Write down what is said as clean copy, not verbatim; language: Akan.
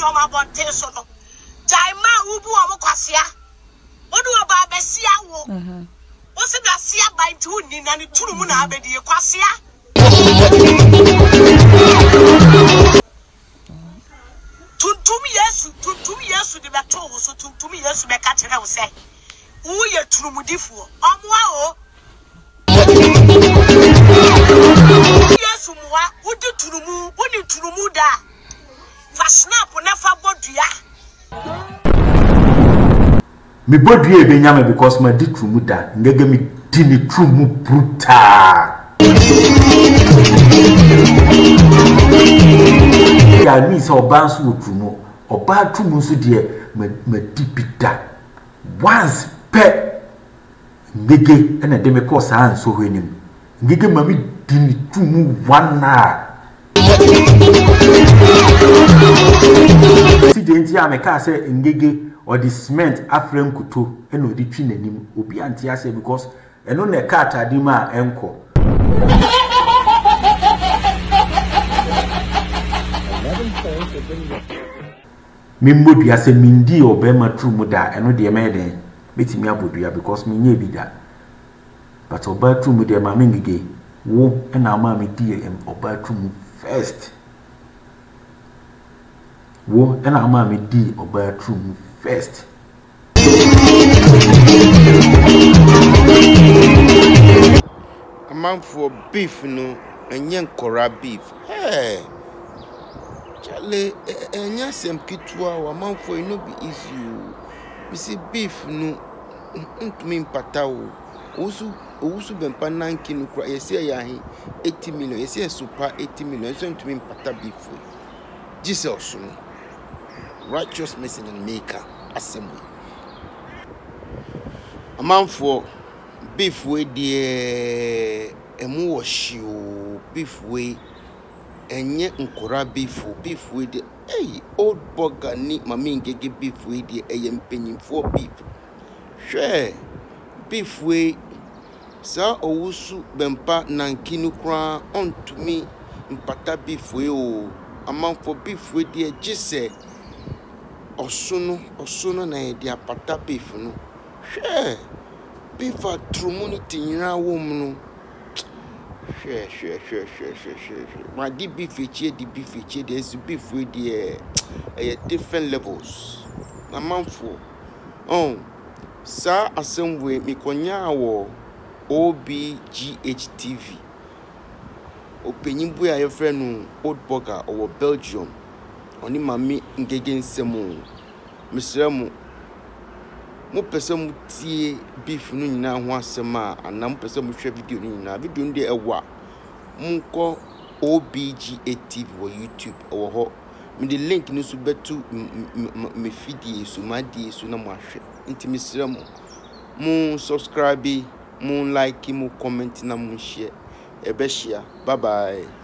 Toma bonte so no. Jaima ubu omo kwasia. Odu oba besia wo. Osi da sia ba nti unni na ni turu mu na abedi kwasia. Tuntum Yesu de beto wo so tuntum Yesu be ka kire wo se. Wo ye turumudifo. Omo a o. Yesu muwa udi turumu, uni turumu da. Fa snap na fa bodua. Me bodua e be nyame because my di turumu da. Ngege mi di ni turumu brutal. Ya mi so oba nso turumu. Oba turumu nso de me di bida. Once pe ngege ena de me ko sa nso hwenim. Ngege mami dini tumu wana. Si denti ameka say ngege or the cement afrem kuto ena odi twi nanim obi anti ase because eno na ka atade ma enko. Mimbodua se mindi obema tumu da eno de meden betimi abodua because me nye bi da. But oba tumu de ma ngege wo na ama me di oba tumu first. Wo na ama me di oba tumu first. A man for beef no enye nkora beef. Hey. Chale enya sem kitwa wa man for no be easy. We see beef no ntumi mpata wo. Osu bempa 9 kilo kura yesi ya hi 80 million yesi super 80 million so ntumi mpata beef. Jesus no. Righteous message and maker assembly. A man for beef we de emu washio beef we enye nkora beef we de old burger ni mami ngege beef we de empanyimfo beef hwe beef we sa owusu bempa nankinu kra ontumi mpata beef we o amanfo beef we de gise osono na e de apata beef no hwe beef atrumuni tinyira wom no hwe ma di beef echi there's beef we de different levels amanfo sa assembly mi konya wo OBGHTV openyimbu ya yefrenu old burger or Belgium oni mami ngege nsemu misremu mo pese mu tie beef no nyina ho asema anam pese mu hwe video no nyina video ndi ewa munko OBGHTV wo YouTube wo ho me the link no so betu me feed so ma die so na mo ahwe nti misremu mu subscribe, mu like, mu comment na mu share. Ebe share. Bye bye.